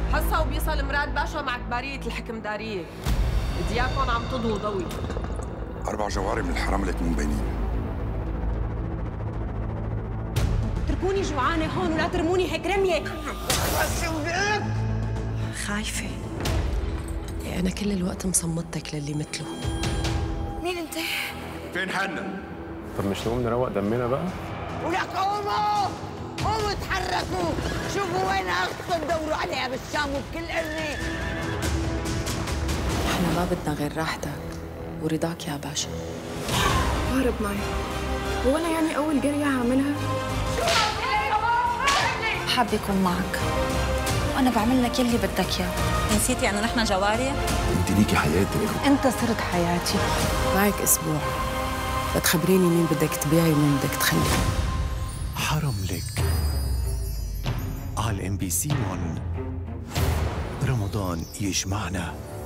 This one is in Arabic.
حصة وبيصل مراد باشا مع كبارية الحكمدارية. دياكون عم تضوي ضوي. 4 جواري من الحراملة مو مبينين. اتركوني جوعانة هون ولا ترموني هيك رمية. خايفة. أنا كل الوقت مصمتك للي مثله. مين انت؟ فين حنا؟ طب مش نقوم نروق دمنا بقى؟ ولك قوموا قوموا اتحركوا، شوفوا وين اختكم دوروا عليها بالشام وبكل قرنة. احنا ما بدنا غير راحتك ورضاك يا باشا. هارب معي. هو أنا يعني أول جرية هعملها؟ حاب يكون معك وأنا بعمل لك يلي بدك إياه. نسيتي أنه نحن جواري؟ انت ليكي حياتك. أنت صرت حياتي. معك أسبوع لتخبريني مين بدك تبيعي ومين بدك تخلي. حرملك على MBC 1. رمضان يجمعنا.